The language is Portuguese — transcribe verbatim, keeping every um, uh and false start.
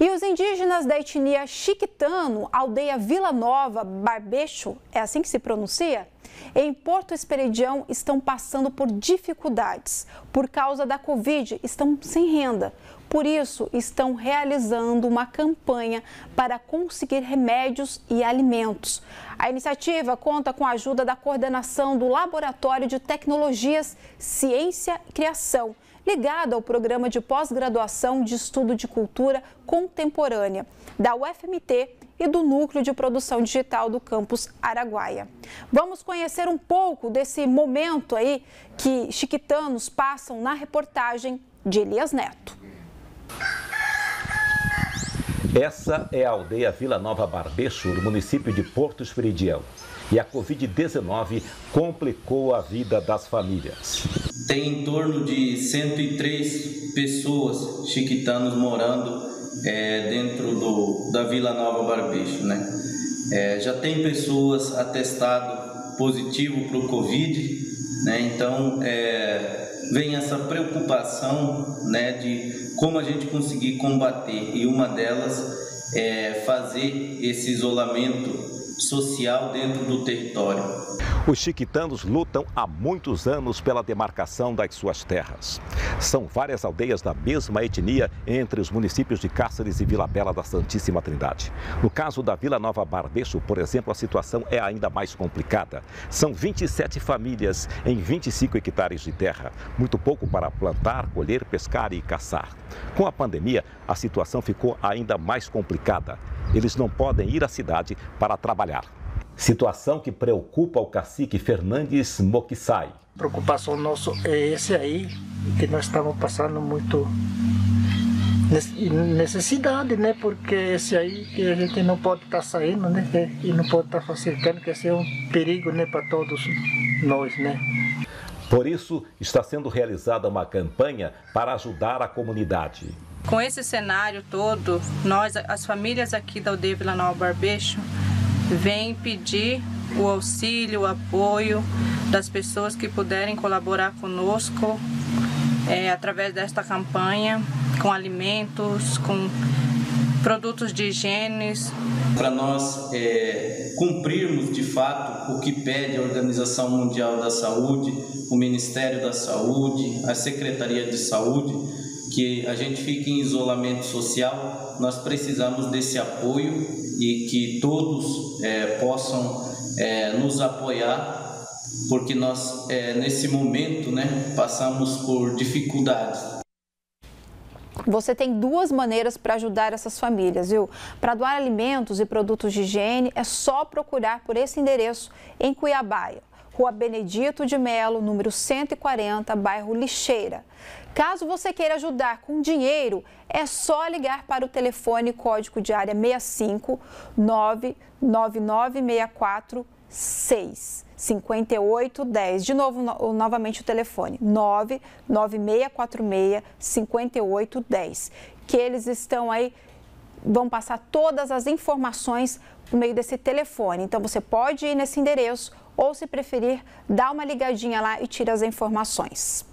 E os indígenas da etnia Chiquitano, aldeia Vila Nova Barbecho, é assim que se pronuncia? Em Porto Esperidião estão passando por dificuldades. Por causa da Covid, estão sem renda. Por isso, estão realizando uma campanha para conseguir remédios e alimentos. A iniciativa conta com a ajuda da coordenação do Laboratório de Tecnologias, Ciência e Criação, ligado ao Programa de Pós-Graduação de Estudo de Cultura Contemporânea, da U F M T e do Núcleo de Produção Digital do Campus Araguaia. Vamos conhecer um pouco desse momento aí que chiquitanos passam na reportagem de Elias Neto. Essa é a aldeia Vila Nova Barbecho, no município de Porto Esperidião. E a Covid dezenove complicou a vida das famílias. Tem em torno de cento e três pessoas chiquitanos morando é, dentro do, da Vila Nova Barbecho, né? É, já tem pessoas atestado positivo para o Covid, né? Então é, vem essa preocupação, né, de como a gente conseguir combater, e uma delas é fazer esse isolamento social dentro do território. Os chiquitanos lutam há muitos anos pela demarcação das suas terras. São várias aldeias da mesma etnia entre os municípios de Cáceres e Vila Bela da Santíssima Trindade. No caso da Vila Nova Barbecho, por exemplo, a situação é ainda mais complicada. São vinte e sete famílias em vinte e cinco hectares de terra, muito pouco para plantar, colher, pescar e caçar. Com a pandemia, a situação ficou ainda mais complicada. Eles não podem ir à cidade para trabalhar. Situação que preocupa o cacique Fernandes Moquissai. A preocupação nossa é esse aí, que nós estamos passando muito necessidade, né? Porque esse aí que a gente não pode estar saindo, né? E não pode estar facilitando, que esse é um perigo, né, para todos nós, né? Por isso, está sendo realizada uma campanha para ajudar a comunidade. Com esse cenário todo, nós, as famílias aqui da aldeia Vila Nova Barbecho, vêm pedir o auxílio, o apoio das pessoas que puderem colaborar conosco é, através desta campanha, com alimentos, com produtos de higiene. Para nós é, cumprirmos de fato o que pede a Organização Mundial da Saúde, o Ministério da Saúde, a Secretaria de Saúde, que a gente fique em isolamento social, nós precisamos desse apoio e que todos é, possam é, nos apoiar, porque nós, é, nesse momento, né, passamos por dificuldades. Você tem duas maneiras para ajudar essas famílias, viu? Para doar alimentos e produtos de higiene, é só procurar por esse endereço em Cuiabaia, Rua Benedito de Melo, número cento e quarenta, bairro Lixeira. Caso você queira ajudar com dinheiro, é só ligar para o telefone código de área seis cinco nove nove nove seis quatro seis cinco oito um zero. De novo, no, novamente o telefone nove nove seis quatro seis cinco oito um zero. Que eles estão aí, vão passar todas as informações por meio desse telefone. Então você pode ir nesse endereço ou, se preferir, dar uma ligadinha lá e tirar as informações.